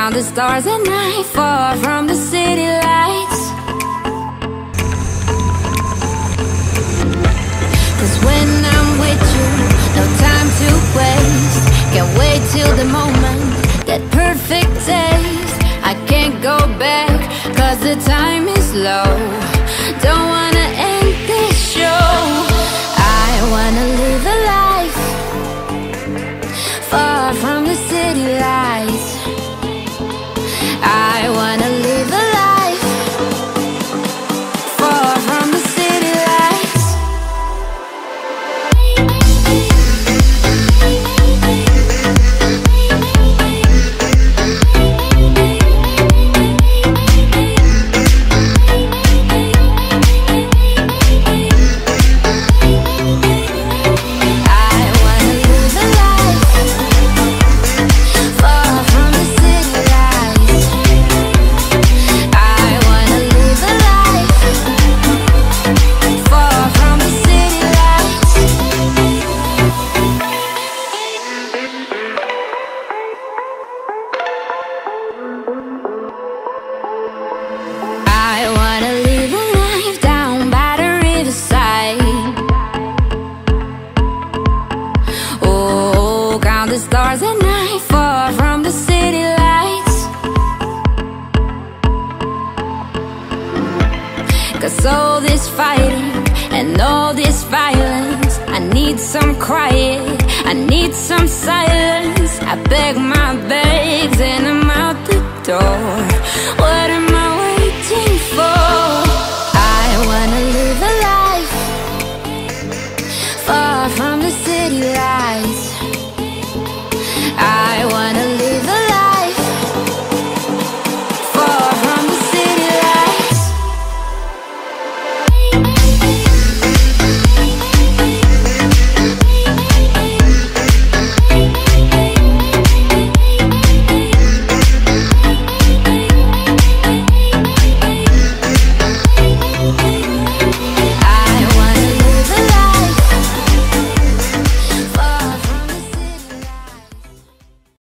count the stars at night, far from the city lights. 'Cause when I'm with you, no time to waste. Can't wait till the moment, that perfect taste. I can't go back, 'cause the time is low. Don't wanna end this show. I wanna live a life far from the city lights. I wanna live a life far from the city lights. The stars at night, far from the city lights. 'Cause all this fighting and all this violence, I need some quiet, I need some silence. I beg my bags and I'm out the door. What am